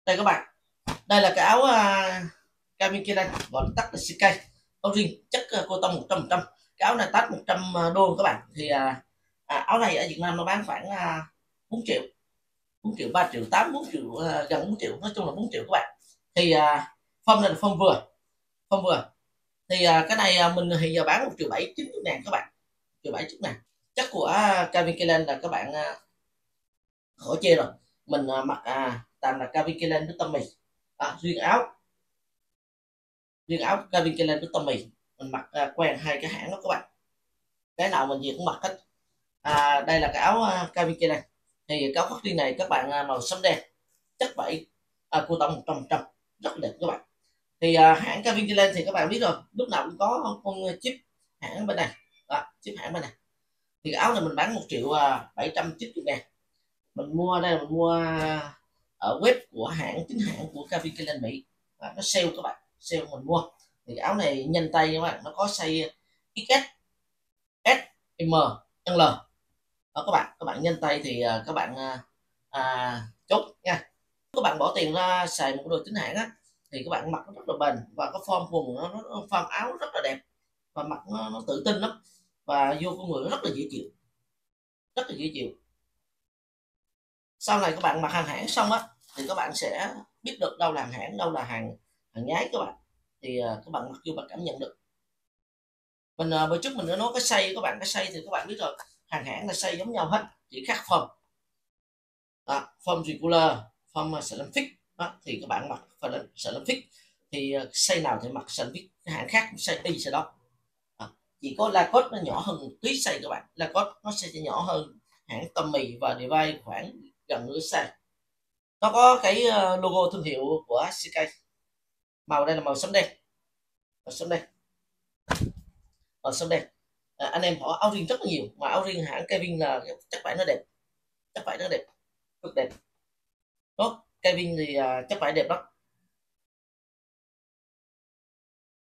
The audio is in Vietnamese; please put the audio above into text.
Đây các bạn, đây là cái áo Calvin Klein, gọi tắt là CK Orange, chất cotton 100%. Cái áo này tách 100 đô các bạn. Thì áo này ở Việt Nam nó bán khoảng 4 triệu, 4 triệu, 3 triệu 8, 4 triệu, gần 4 triệu, nói chung là 4 triệu các bạn. Thì form này là form vừa, form vừa. Thì cái này mình hiện giờ bán 1 triệu 7, 90 ngàn các bạn, 1 triệu 7 90 ngàn. Chất của Calvin Klein là các bạn khỏi chê rồi. Mình mặc toàn là Calvin Klein với Tommy. Riêng áo Calvin Klein với Tommy mình mặc quen hai cái hãng đó các bạn, cái nào mình gì cũng mặc hết. Đây là cái áo Calvin Klein. Thì cái áo khoác riêng này các bạn màu xám đen, chất vải cotton 100%, rất đẹp các bạn. Thì hãng Calvin Klein thì các bạn biết rồi, lúc nào cũng có con chip hãng bên này, chip hãng bên này. Thì cái áo này mình bán 1 triệu 790 ngàn. Mình mua đây là mình mua ở web của chính hãng của Calvin Klein Mỹ. Nó sale các bạn, sale mình mua. Thì cái áo này nhanh tay các bạn, nó có size XS, S, M, L đó các bạn nhanh tay thì các bạn chốt nha. Các bạn bỏ tiền ra xài một đồ chính hãng á thì các bạn mặc nó rất là bền, và cái form quần nó form áo rất là đẹp, và mặc nó tự tin lắm, và vô con người nó rất là dễ chịu, rất là dễ chịu. Sau này các bạn mặc hàng hãng xong á thì các bạn sẽ biết được đâu là hàng hãng, đâu là hàng nhái các bạn. Thì các bạn mặc vô bạn cảm nhận được. Mình bữa trước mình đã nói cái size các bạn, cái size thì các bạn biết rồi, hàng hãng là size giống nhau hết, chỉ khác form. Form regular, form slim fit đó, thì các bạn mặc slim fit thì size nào thì mặc slim fit, cái hãng khác size y size đó. Chỉ có Lacoste nó nhỏ hơn một tí size các bạn, Lacoste nó sẽ nhỏ hơn hãng Tommy và Levi's khoảng gần nửa size. Nó có cái logo thương hiệu của CK. Màu đây là màu xám đen, màu xám đen, màu xám đen. Anh em hỏi áo riêng rất là nhiều, mà áo riêng hãng Kevin là chắc phải nó đẹp, chắc phải nó đẹp, rất đẹp đó. Kevin thì chắc phải đẹp đó.